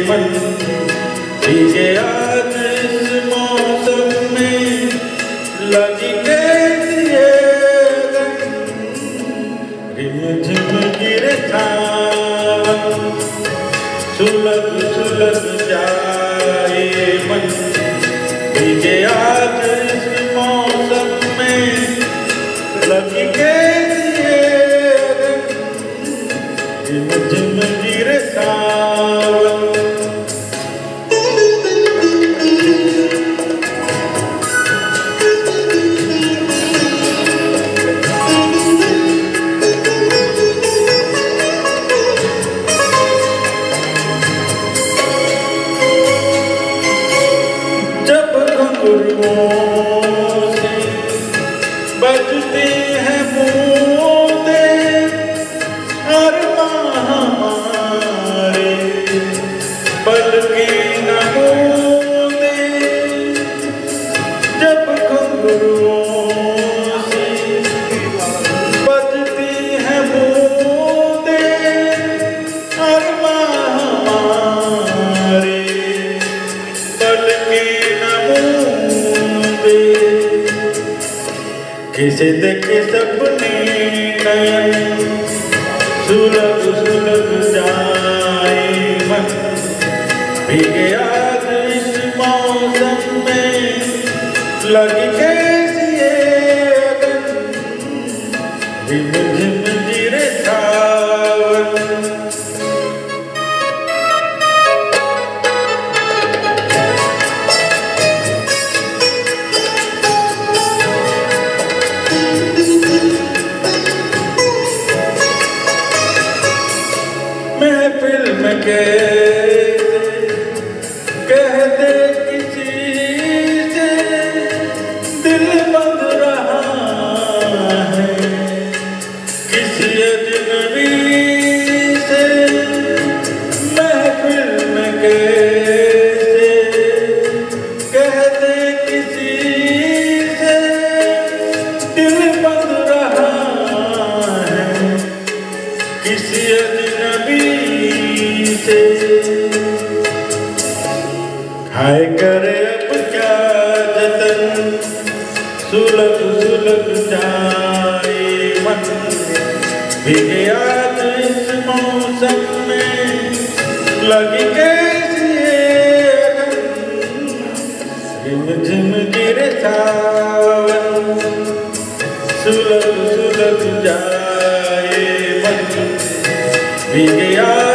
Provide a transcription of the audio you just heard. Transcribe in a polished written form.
मन भीगे आज इस मौसम में लगी कैसी ये रिम झिम गिरे सावन सुलग सुलग जाए मन भीगे आज इस मौसम में लगी कैसी ये रिम झिम गिरे सावन। से बजते हैं बूंदे अरमां हमारे पलकें न मूंदे जब घुंघरुओं से बजते हैं बूंदे अरमां हमारे पलकें किसे देखे सपने नयन सुलग सुलग जाए मन भीगे आज इस मौसम में लगी कैसी ये झिम झिम गिरे सावन। महफिल में कहते किसी से दिल बंध रहा है किसी अजनबी से महफिल में कहते किसी से दिल बंध रहा है किसी अजनबी से। हाय करे अब क्या जतन सुलग सुलग जाए मन भीगे आज इस मौसम में लगी कैसी ये रिम झिम गिरे सावन सुलग सुलग जाए मन भीगे आज